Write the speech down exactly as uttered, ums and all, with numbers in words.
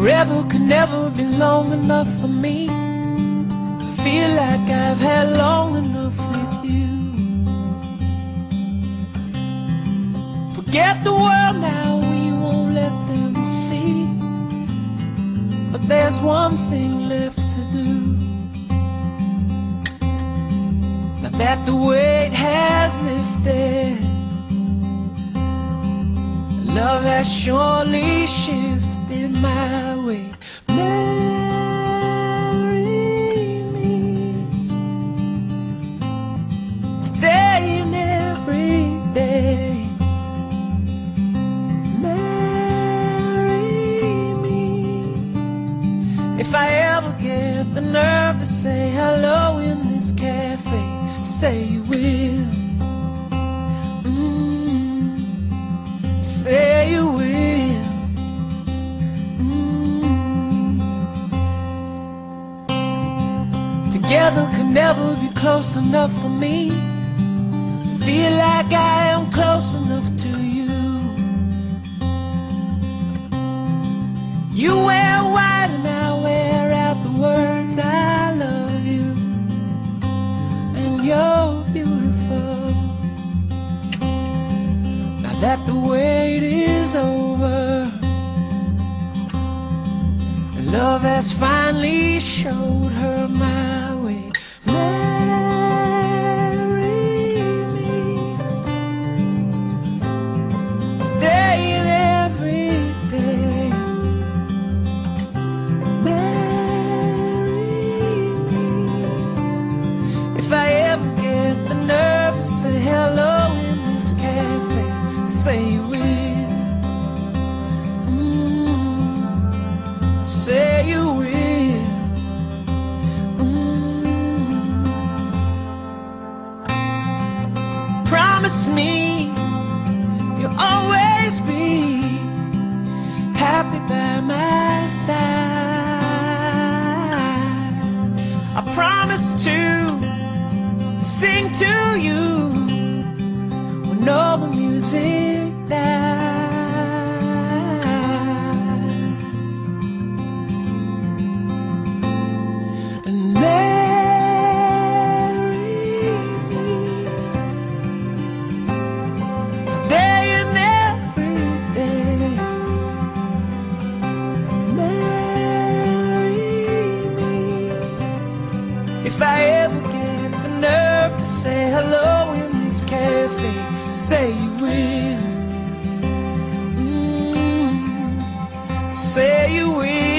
Forever could never be long enough for me to feel like I've had long enough with you. Forget the world now, we won't let them see. But there's one thing left to do. Now that the weight has lifted, love has surely shifted my way. Marry me today and every day. If I ever get the nerve to say hello in this cafe, say you will. Mm, say you will. Mm. Together could never be close enough for me to feel like I am close enough to you. You wear white and I wear out the words I love you, and you're beautiful. Now that the wait is over, love has finally showed her my way. Marry me today and every day. If I ever get the nerve to say hello in this cafe, say you will. Mm, say you will. Mm. Promise me you'll always be happy by my side. I promise to sing to you when all the music dies. And marry me today and every day. Marry me if I ever get the nerve to say hello in this cafe, say you will. Mm, say you will.